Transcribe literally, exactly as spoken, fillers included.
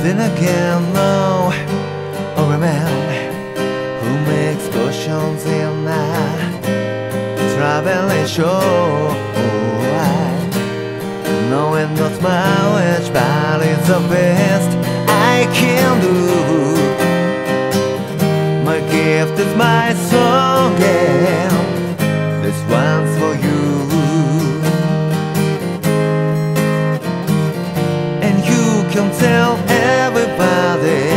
Then again, no, or a man who makes cautions in a traveling show. Knowing not my wish, but it's the best I can do. My gift is my song, and this one's for you. And you can tell everybody